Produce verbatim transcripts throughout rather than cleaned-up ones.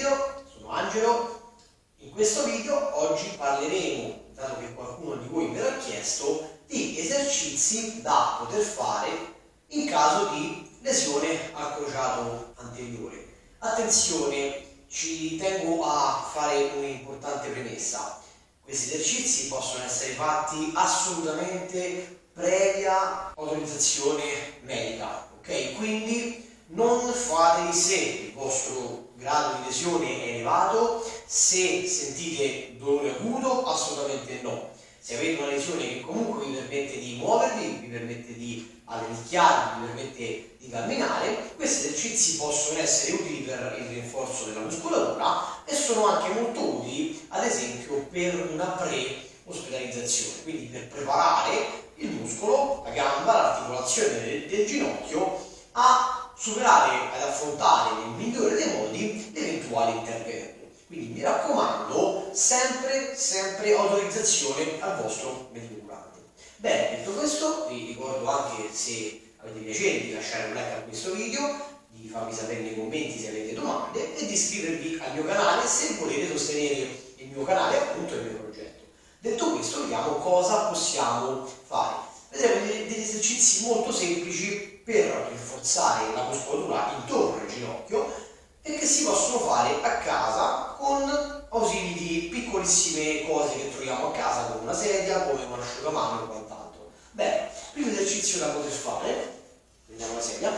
video, sono Angelo. In questo video oggi parleremo, dato che qualcuno di voi me l'ha chiesto, di esercizi da poter fare in caso di lesione al crociato anteriore. Attenzione, ci tengo a fare un'importante premessa. Questi esercizi possono essere fatti assolutamente previa autorizzazione medica, ok? Quindi non fateli se il vostro grado di lesione è elevato, se sentite dolore acuto, assolutamente no. Se avete una lesione che comunque vi permette di muovervi, vi permette di allenticchiarvi, vi permette di camminare, questi esercizi possono essere utili per il rinforzo della muscolatura e sono anche molto utili, ad esempio, per una pre-ospedalizzazione, quindi per preparare il muscolo, la gamba, l'articolazione del, del ginocchio a superare, ad affrontare nel migliore dei modi l'eventuale intervento. Quindi mi raccomando, sempre, sempre autorizzazione al vostro medico curante. Bene, detto questo, vi ricordo anche, se avete piacere, di lasciare un like a questo video, di farmi sapere nei commenti se avete domande e di iscrivervi al mio canale se volete sostenere il mio canale e appunto il mio progetto. Detto questo, vediamo cosa possiamo fare. Vedremo degli esercizi molto semplici per rinforzare la muscolatura intorno al ginocchio e che si possono fare a casa con ausili di piccolissime cose che troviamo a casa, come una sedia, come un asciugamano e quant'altro. Bene, primo esercizio da poter fare, prendiamo la sedia,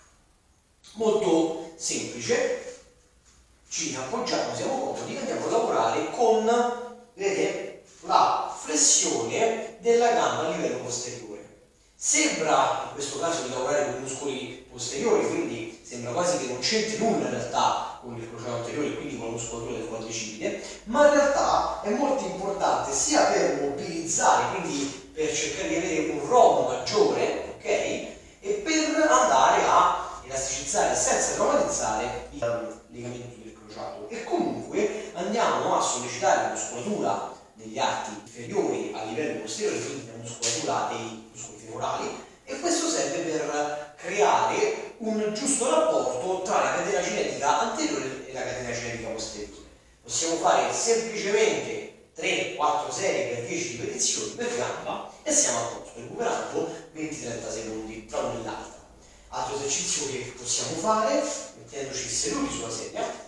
molto semplice, ci appoggiamo, siamo comodi, andiamo a lavorare con, vedete, la flessione della gamba a livello posteriore. Sembra in questo caso di lavorare con i muscoli posteriori, quindi sembra quasi che non c'entri nulla in realtà con il crociato anteriore, quindi con la muscolatura del quadricipite, ma in realtà è molto importante sia per mobilizzare, quindi per cercare di avere un ROM maggiore, ok? E per andare a elasticizzare senza traumatizzare il legamento del crociato. E comunque andiamo a sollecitare la muscolatura degli arti inferiori a livello posteriore, quindi la muscolatura dei muscoli femorali, e questo serve per creare un giusto rapporto tra la catena cinetica anteriore e la catena cinetica posteriore. Possiamo fare semplicemente tre quattro serie per dieci ripetizioni per gamba e siamo a posto, recuperando venti trenta secondi tra una e l'altra. Altro esercizio che possiamo fare, mettendoci seduti sulla sedia,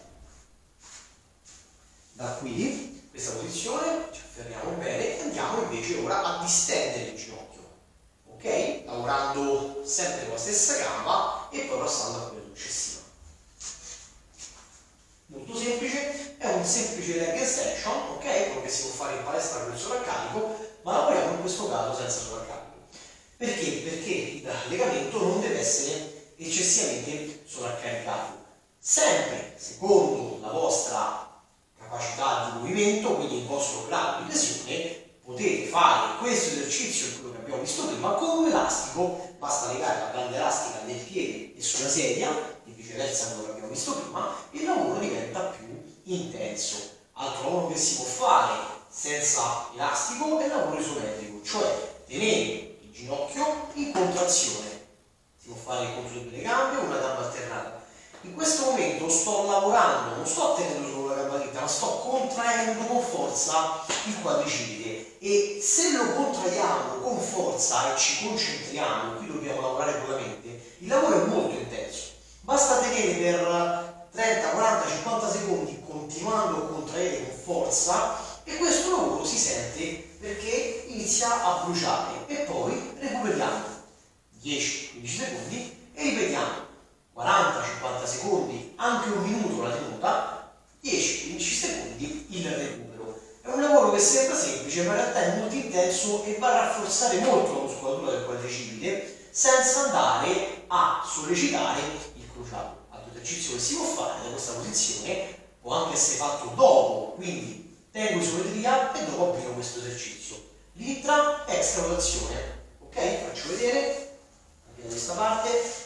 da qui, questa posizione, ci afferriamo bene e andiamo invece ora a distendere il ginocchio, ok? Lavorando sempre con la stessa gamba e poi passando a quella successiva. Molto semplice, è un semplice leg extension, ok? Quello che si può fare in palestra con il sovraccarico, ma lavoriamo in questo caso senza sovraccarico. Perché? Perché il legamento non deve essere eccessivamente sovraccaricato. Sempre secondo la vostra capacità di movimento, quindi il vostro grado di lesione, potete fare questo esercizio, quello che abbiamo visto prima, con un elastico. Basta legare la banda elastica nel piede e sulla sedia, e viceversa quello che abbiamo visto prima, il lavoro diventa più intenso. Altro lavoro che si può fare senza elastico è il lavoro isometrico, cioè tenere il ginocchio in contrazione. Si può fare contro tutte le gambe o una gamba alternata. In questo momento sto lavorando, non sto tenendo solo la gamba dritta, ma sto contraendo con forza il quadricipite, e se lo contraiamo con forza e ci concentriamo, qui dobbiamo lavorare con la mente, il lavoro è molto intenso. Basta tenere per trenta, quaranta, cinquanta secondi continuando a contraere con forza e questo lavoro si sente perché inizia a bruciare, e poi recuperiamo dieci quindici secondi e ripetiamo quaranta cinquanta secondi, anche un minuto la tenuta, dieci quindici secondi il recupero. È un lavoro che sembra semplice, ma in realtà è molto intenso e va a rafforzare molto la muscolatura del quadricipite senza andare a sollecitare il crociato. Altro esercizio che si può fare da questa posizione può anche essere fatto dopo, quindi tengo isometria e dopo applico questo esercizio. Litra, extra rotazione. Ok? Faccio vedere anche da questa parte.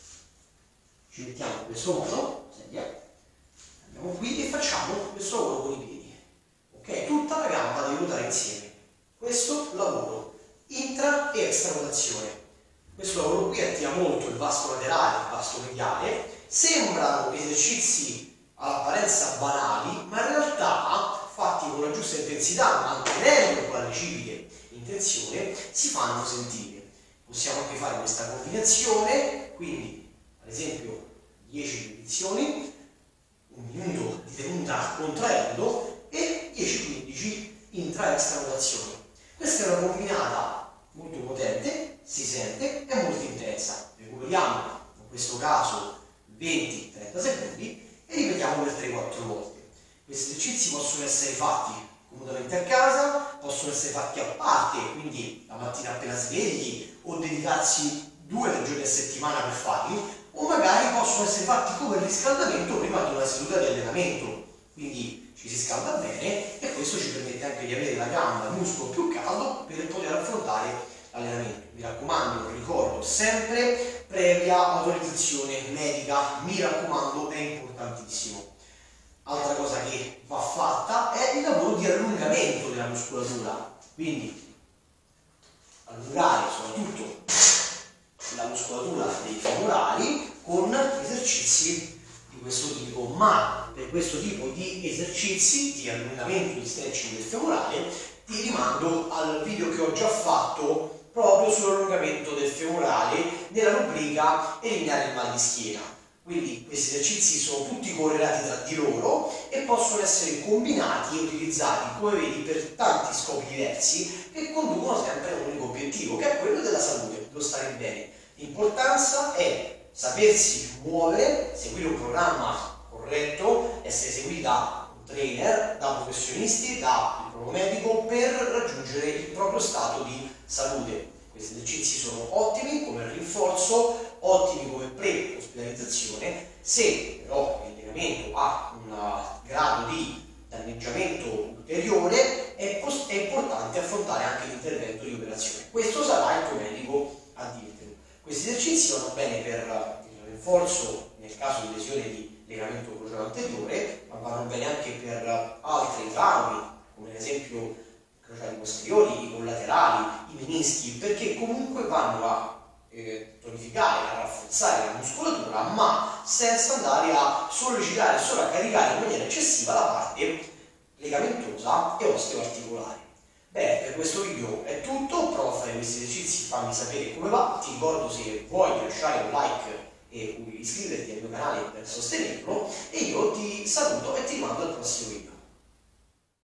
Ci mettiamo in questo modo, sedia, andiamo qui e facciamo questo lavoro con i piedi, ok? Tutta la gamba deve ruotare insieme. Questo lavoro, intra e extra rotazione. Questo lavoro qui attiva molto il vasto laterale, il vasto mediale. Sembrano esercizi all'apparenza banali, ma in realtà fatti con la giusta intensità, mantenendo con la reciproca intenzione, si fanno sentire. Possiamo anche fare questa combinazione, quindi ad esempio dieci ripetizioni, un minuto di tenuta contraendo e dieci quindici intra-extra rotazioni. Questa è una combinata molto potente, si sente, è molto intensa. Recuperiamo in questo caso venti trenta secondi e ripetiamo per tre quattro volte. Questi esercizi possono essere fatti comodamente a casa, possono essere fatti a parte, quindi la mattina appena svegli, o dedicarsi due o tre giorni a settimana per farli, o magari possono essere fatti come riscaldamento prima di una seduta di allenamento. Quindi ci si scalda bene e questo ci permette anche di avere la gamba, il muscolo più caldo per poter affrontare l'allenamento. Mi raccomando, ricordo sempre previa autorizzazione medica, mi raccomando, è importantissimo. Altra cosa che va fatta è il lavoro di allungamento della muscolatura, quindi allungare soprattutto la muscolatura dei femorali con esercizi di questo tipo, ma per questo tipo di esercizi di allungamento, di stretching del femorale, ti rimando al video che ho già fatto proprio sull'allungamento del femorale nella rubrica eliminare il mal di schiena. Quindi questi esercizi sono tutti correlati tra di loro e possono essere combinati e utilizzati, come vedi, per tanti scopi diversi che conducono sempre a un unico obiettivo, che è quello della salute, dello stare bene. L'importanza è sapersi muovere, seguire un programma corretto, essere seguiti da un trainer, da professionisti, da il proprio medico per raggiungere il proprio stato di salute. Questi esercizi sono ottimi come rinforzo, ottimi come pre-ospedalizzazione. Se però il legamento ha un grado di danneggiamento ulteriore, è, è importante affrontare anche l'intervento di operazione. Questo sarà il tuo medico a dirtelo. Questi esercizi vanno bene per il rinforzo nel caso di lesione di legamento crociato anteriore, ma vanno bene anche per altri traumi, come ad esempio crociati posteriori, i collaterali, i menischi, perché comunque vanno a eh, tonificare, a rafforzare la muscolatura, ma senza andare a sollecitare, solo a caricare in maniera eccessiva la parte legamentosa e osteoarticolare. Bene, per questo video è tutto, prova a fare questi esercizi, fammi sapere come va, ti ricordo se vuoi lasciare un like e iscriverti al mio canale per sostenerlo e io ti saluto e ti rimando al prossimo video.